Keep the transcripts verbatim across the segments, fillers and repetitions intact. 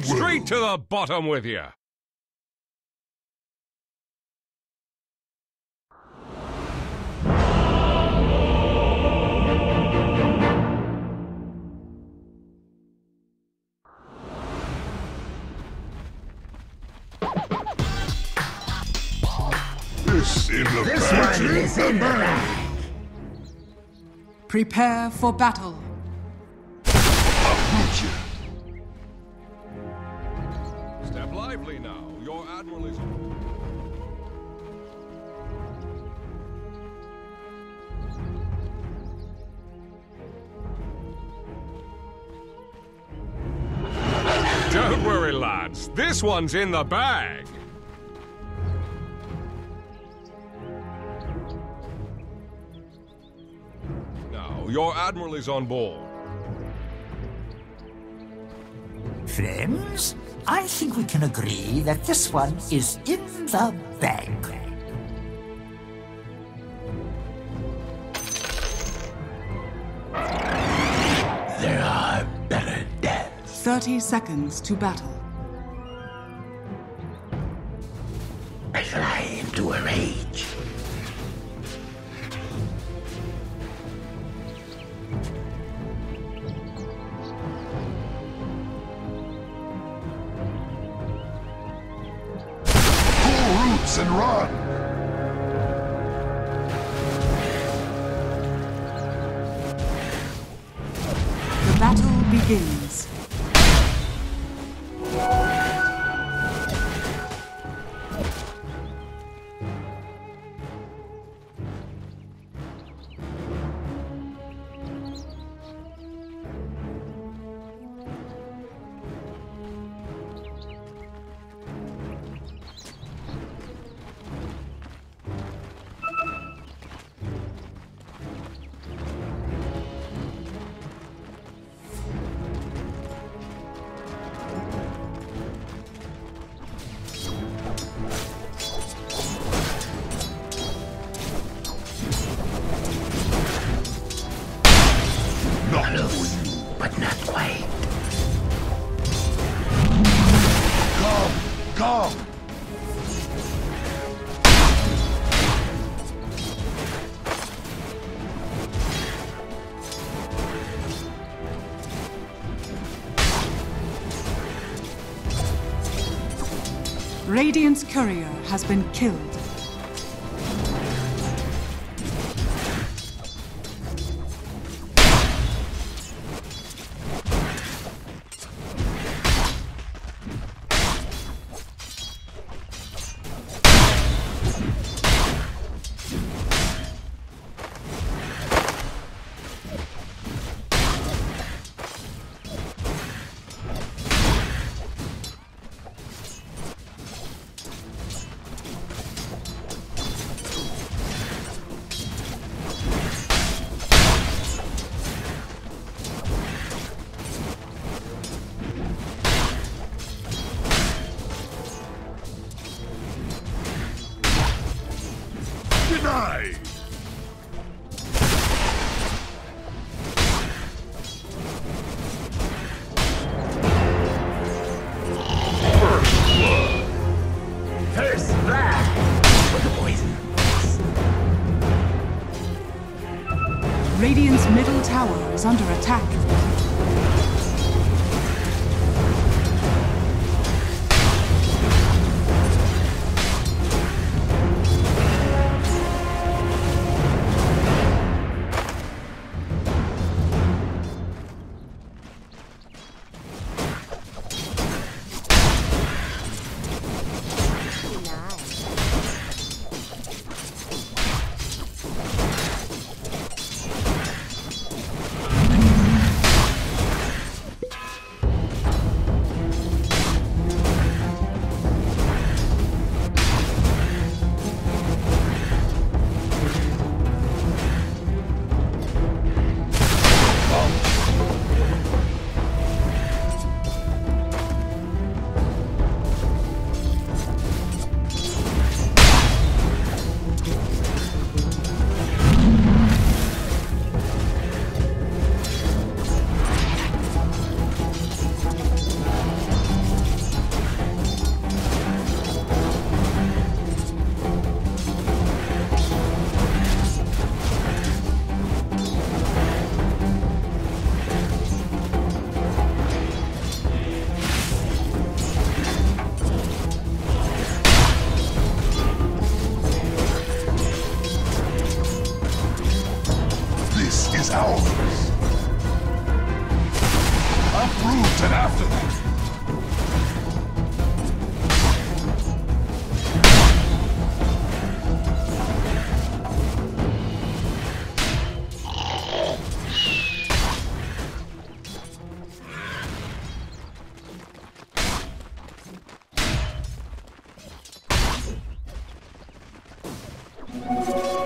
Straight to the bottom with you! This in the This bag. one is in the bag. Prepare for battle. Gotcha. Step lively now. Your admiral is... Don't worry, lads. This one's in the bag. Now, your admiral is on board. Friends, I think we can agree that this one is in the bag. There are better deaths. thirty seconds to battle. I fly into a rage. Roots and run. The battle begins. Close, but not quite. Come, come. Radiant's courier has been killed. Denied. First blood for the poison. Radiant's middle tower is under attack.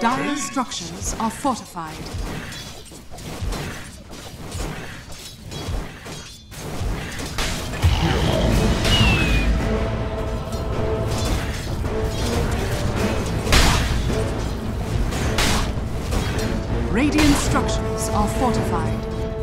Dire's structures are fortified. Radiant structures are fortified.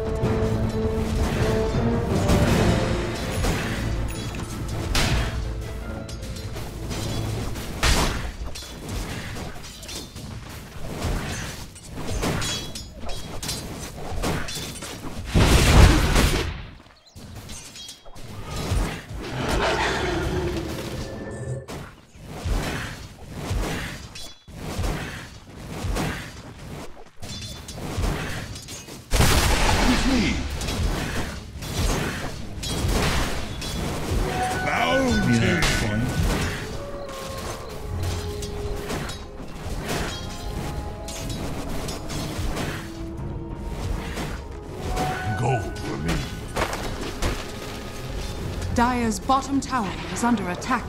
Dire's bottom tower is under attack.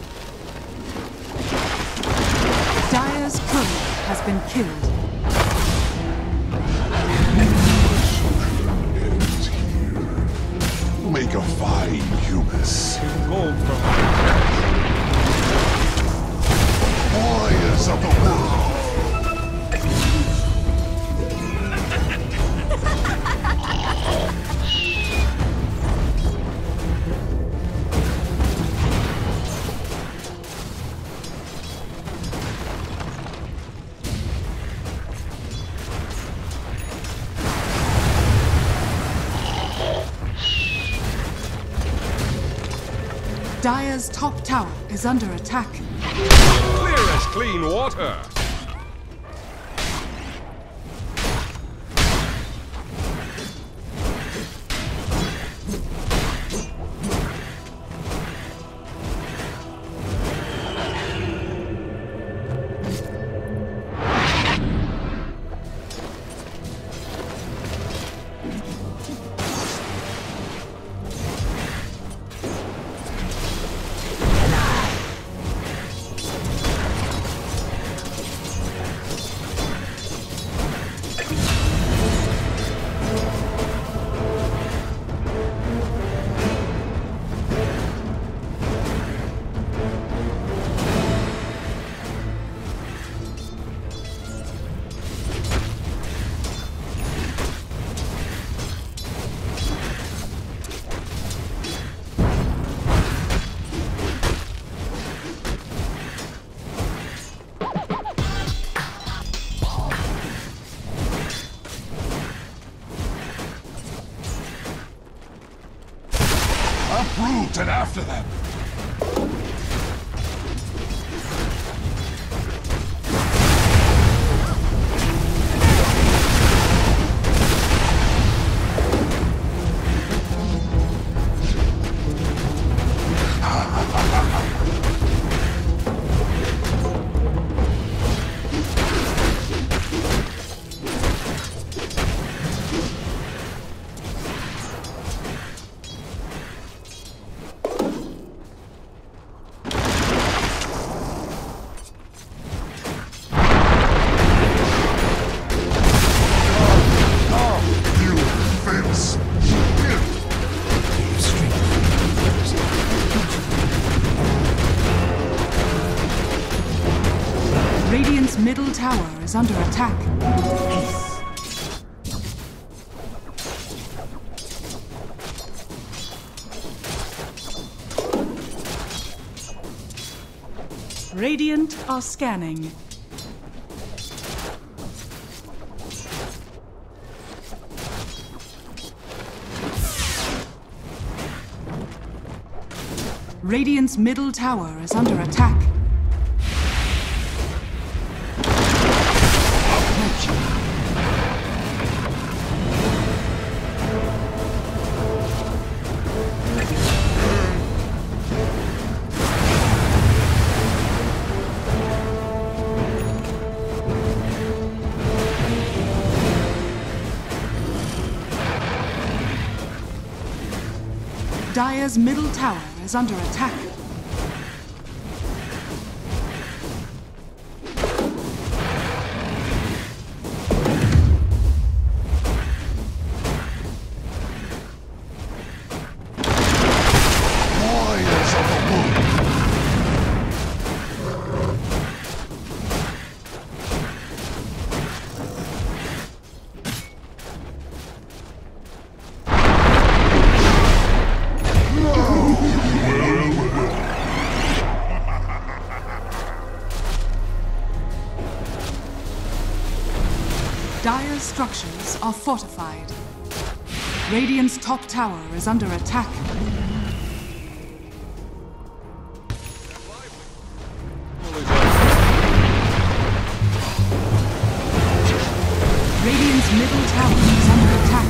Dire's courier has been killed. Make a fine humus. Gold from Warriors of the world. Dire's top tower is under attack. clear as clean water. Uproot and after them! Radiant's middle tower is under attack. Radiant are scanning. Radiant's middle tower is under attack. Dire's middle tower is under attack. structures are fortified. Radiant's top tower is under attack. Radiant's middle tower is under attack.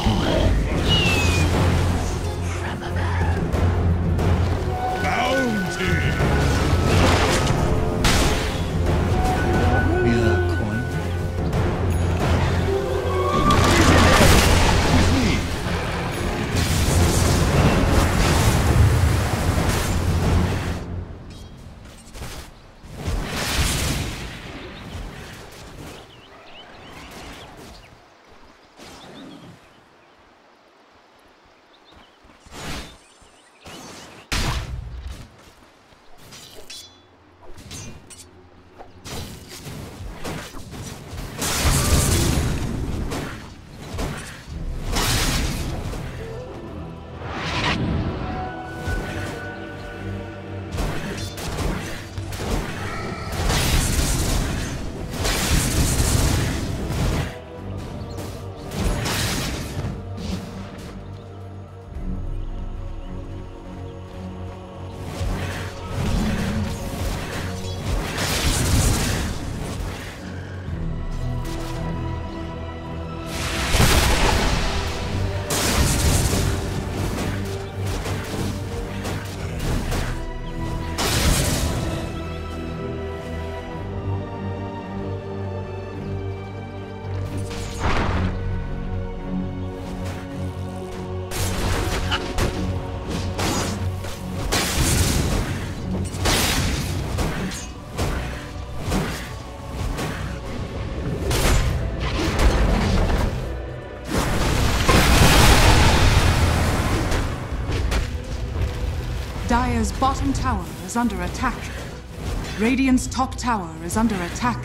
Dire's bottom tower is under attack. Radiant's top tower is under attack.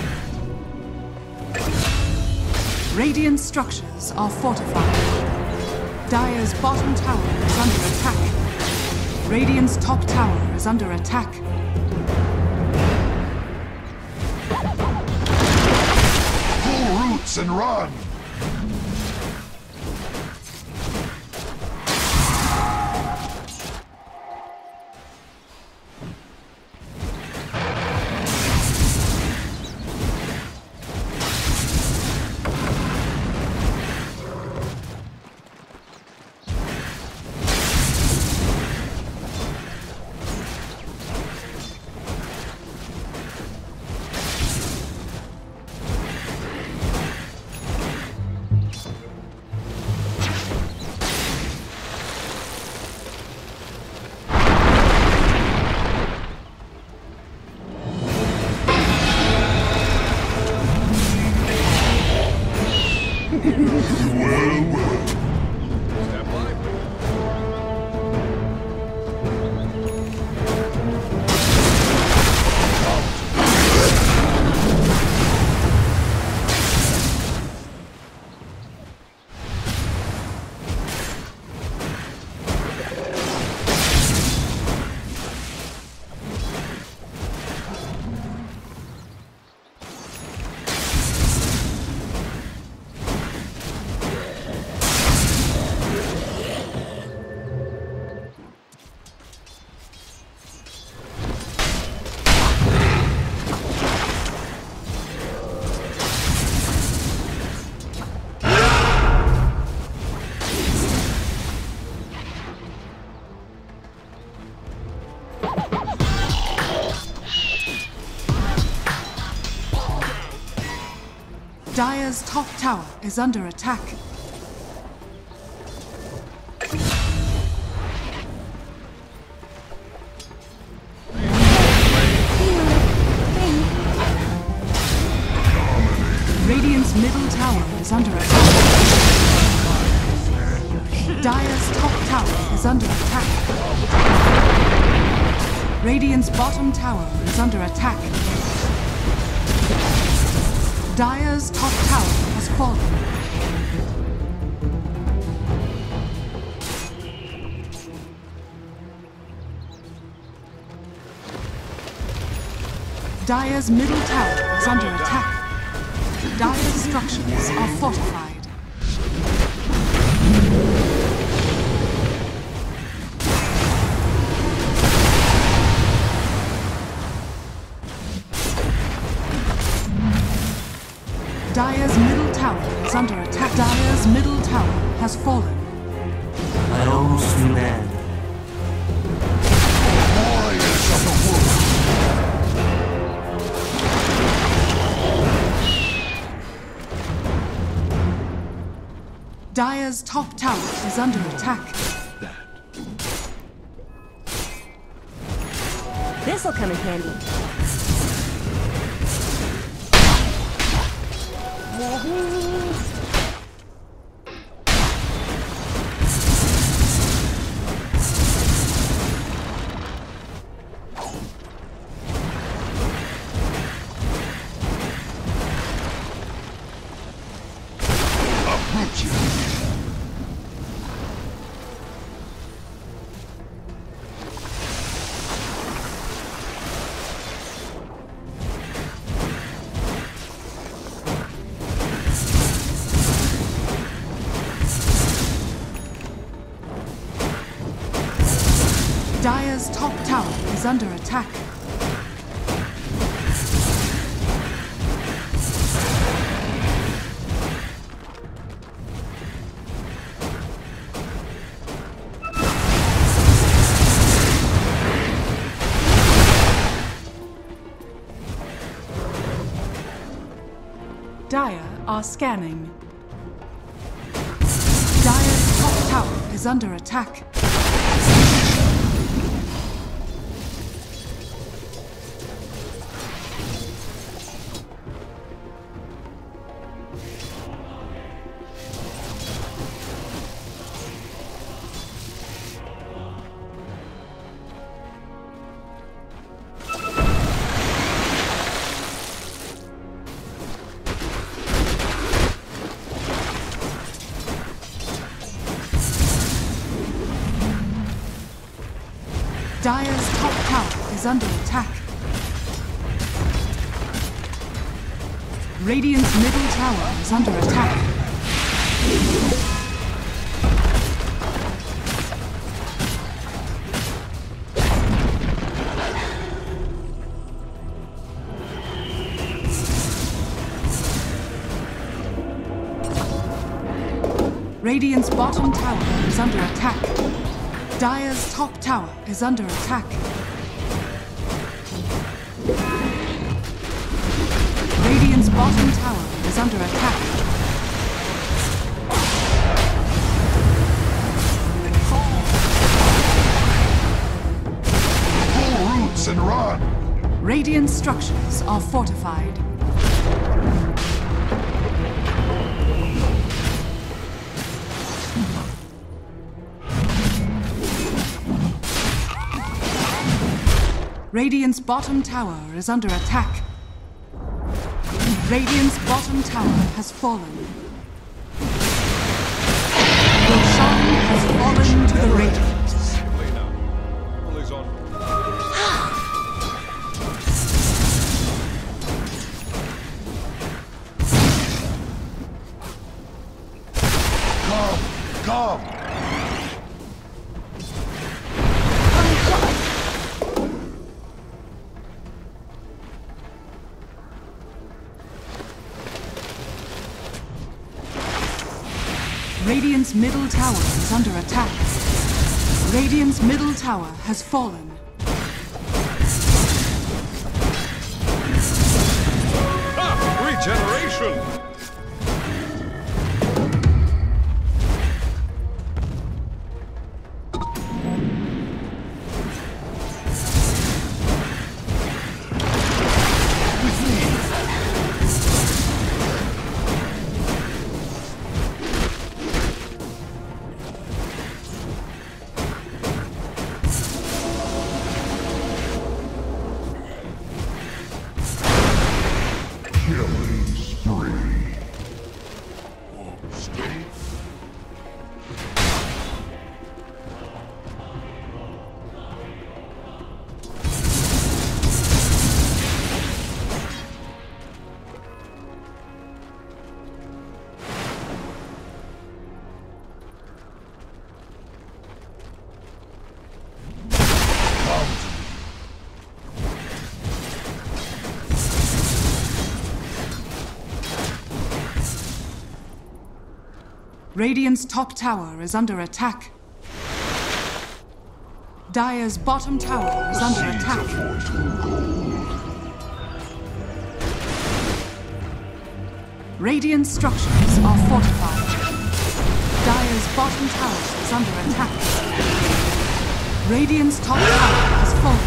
Radiant structures are fortified. Dire's bottom tower is under attack. Radiant's top tower is under attack. Pull roots and run! Well, well. Step lively. Dire's top tower is under attack. Radiant's middle tower is under attack. Dire's top tower is under attack. Radiant's bottom tower is under attack. Dire's top tower has fallen. Dire's middle tower is under attack. Dire's structures are fortified. Dire's middle tower is under attack. Dire's middle tower has fallen. My old man. Warriors of the wood. Dire's top tower is under attack. This'll come in handy. Uproot you. Dire's top tower is under attack. Dire are scanning. Dire's top tower is under attack. Dire's top tower is under attack. Radiant's middle tower is under attack. Radiant's bottom tower is under attack. Dire's top tower is under attack. Radiant's bottom tower is under attack. Pull roots and run. Radiant structures are fortified. Radiant's bottom tower is under attack. Radiant's bottom tower has fallen. Roshan has fallen to the Radiant. Lena, all is on. Come, come. Radiant's middle tower is under attack. Radiant's middle tower has fallen. Ah! Regeneration! Killing spree. Radiant's top tower is under attack. Dire's bottom tower is under attack. Radiant structures are fortified. Dire's bottom tower is under attack. Radiant's top tower has fallen.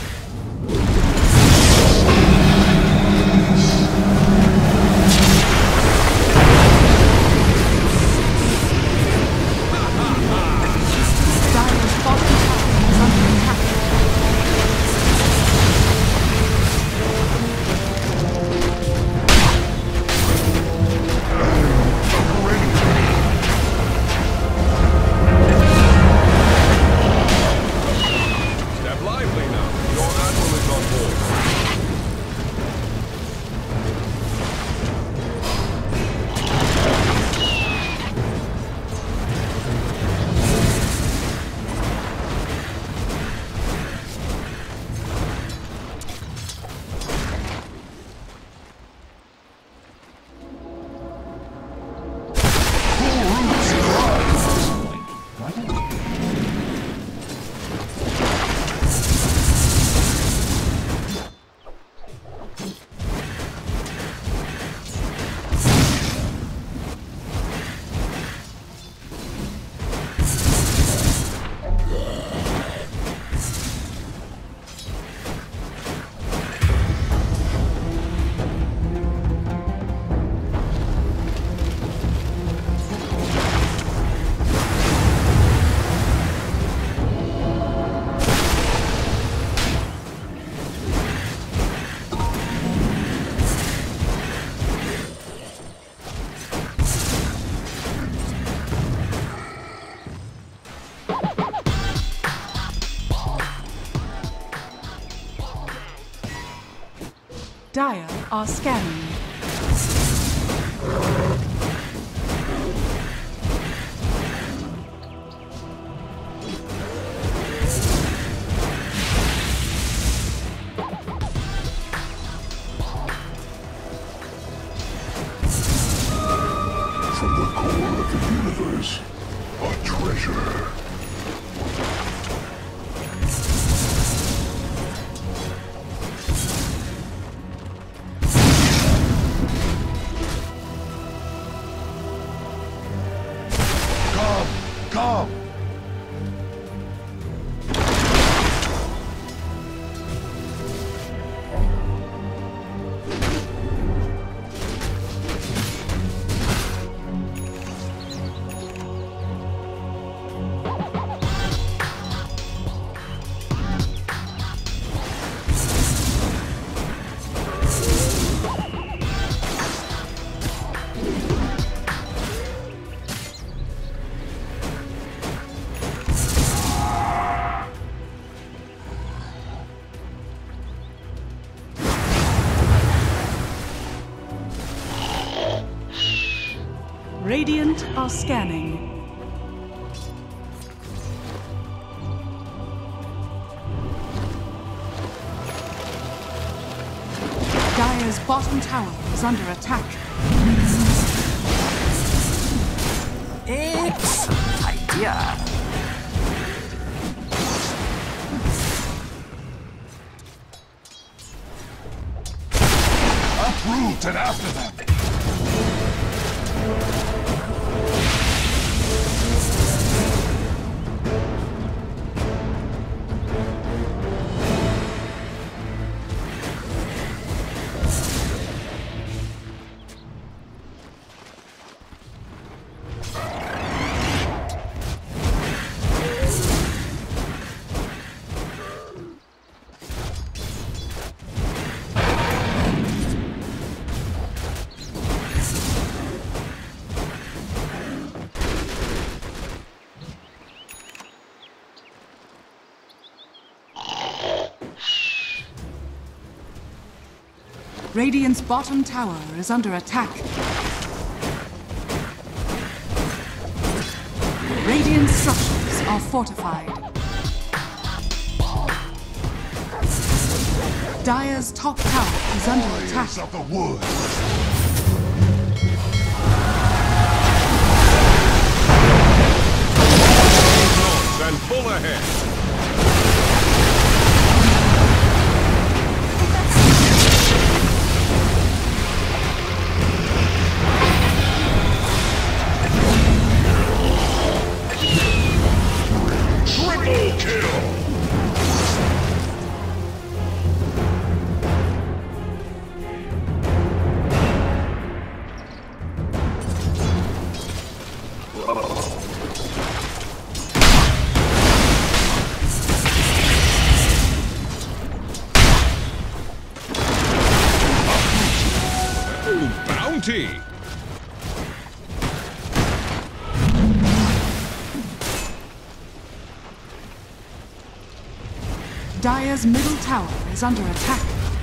Dire are scanning. From the core of the universe, a treasure. Come! Radiant are scanning. Dire's bottom tower is under attack. Excellent idea. Uproot and after them! Radiant's bottom tower is under attack. Radiant structures are fortified. Dire's top tower is under attack. Warriors of the woods! ahead. Triple kill! Ooh, bounty! Dire's middle tower is under attack.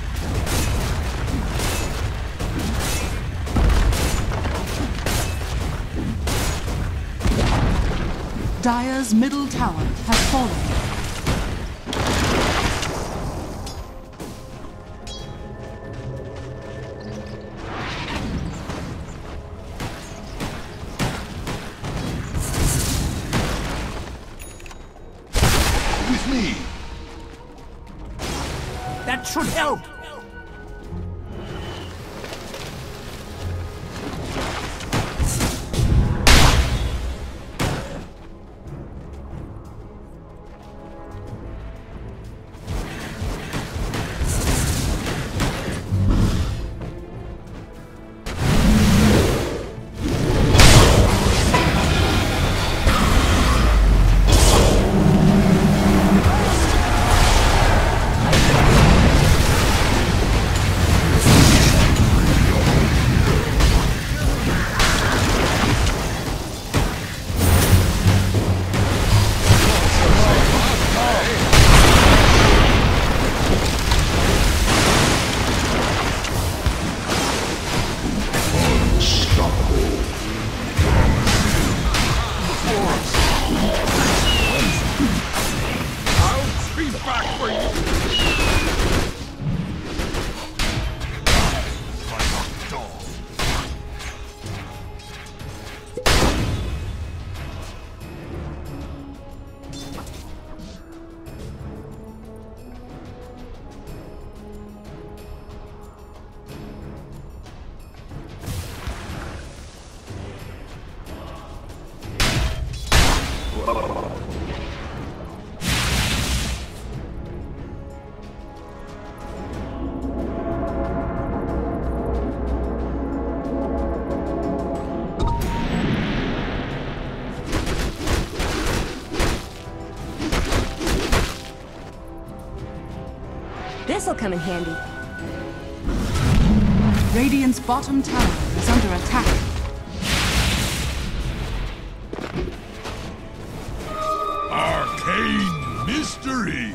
Dire's middle tower has fallen. With me! That should help. I'll be back for you! This'll come in handy. Radiant's bottom tower is under attack. Arcane mystery!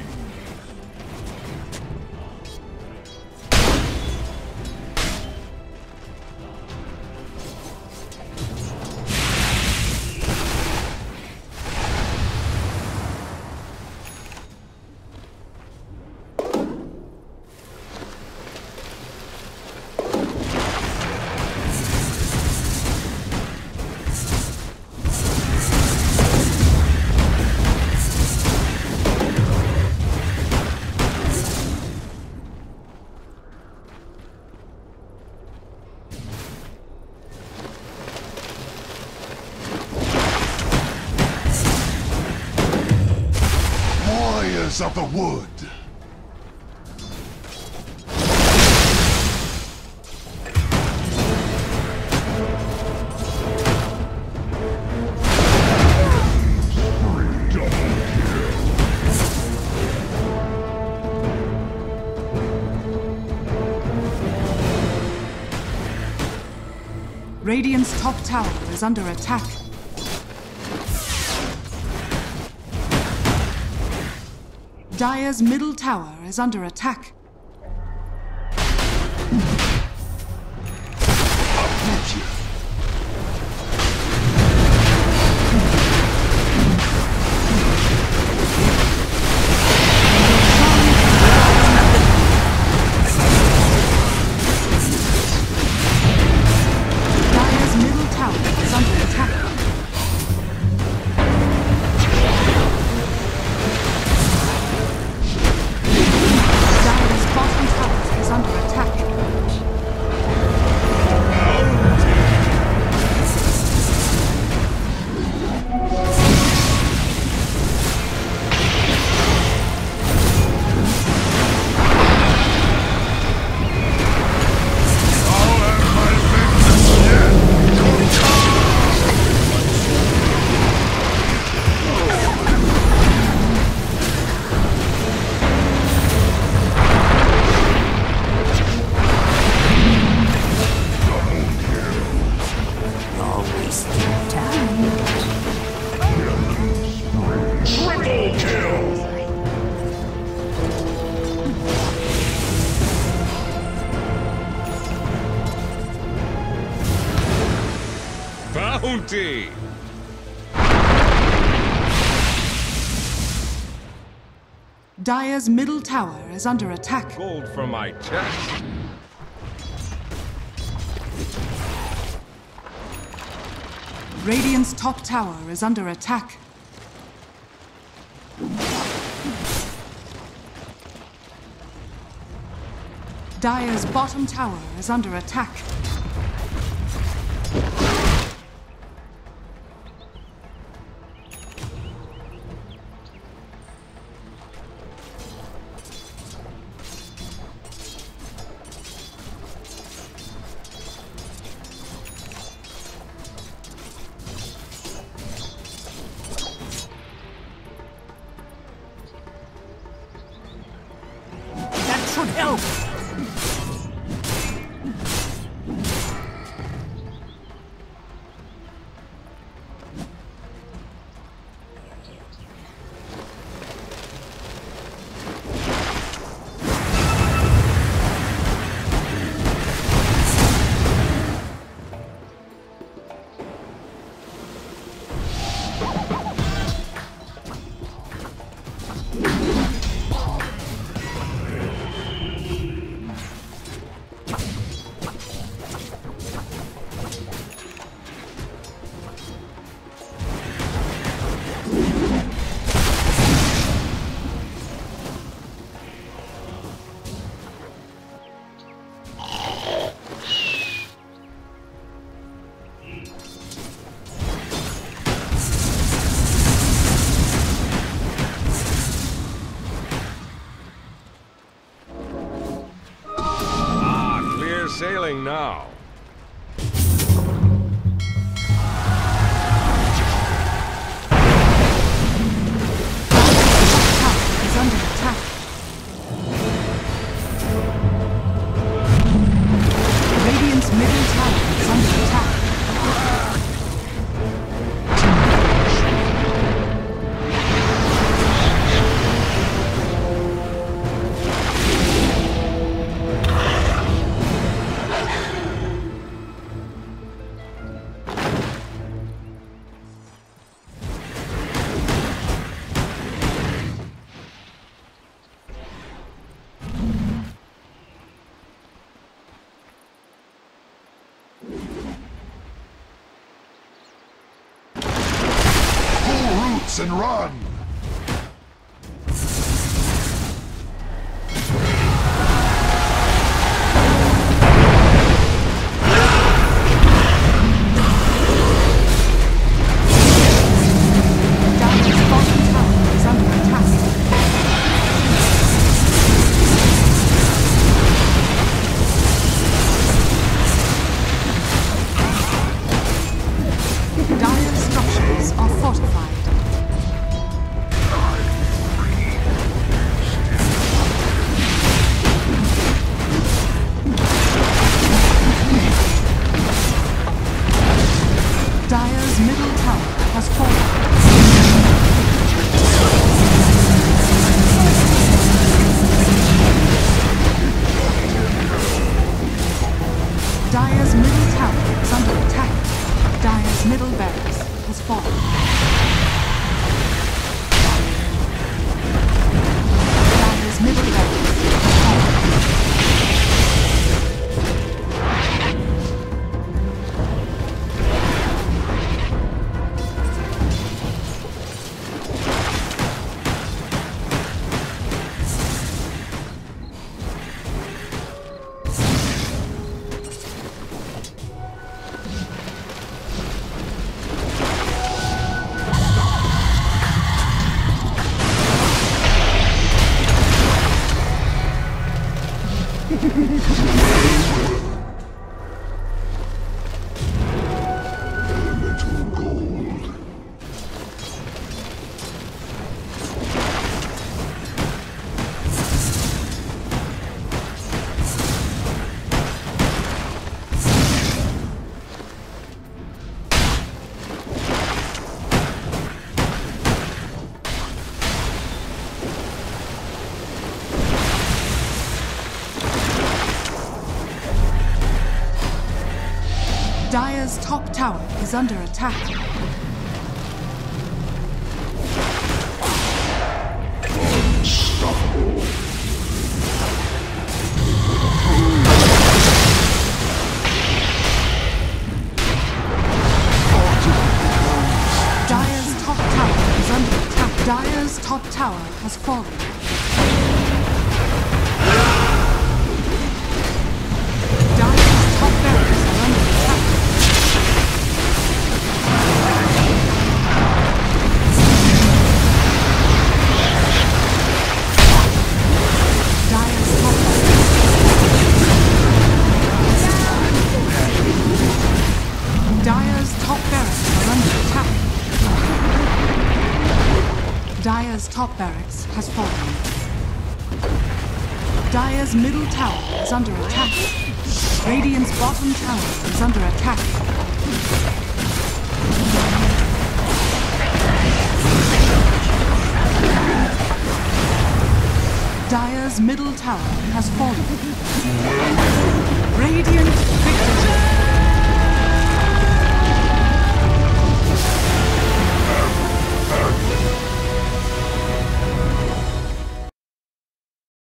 Warriors of the Wood! Radiant's top tower is under attack. Dire's middle tower is under attack. Dire's middle tower is under attack. empty. Dire's middle tower is under attack. Gold for my chest. Radiant's top tower is under attack. Dire's bottom tower is under attack. That should help. Sailing now. Is under attack. Radiant's middle tower is under attack. And run! Dire structures are fortified. top tower is under attack. Unstoppable. Dire's top tower is under attack. Dire's top tower has fallen. Dire's top barracks are under attack. Dire's top Dire's top barracks are under attack. Dire's top barracks has fallen. Dire's middle tower is under attack. Radiant's bottom tower is under attack. Dire's middle tower has fallen. Radiant victory.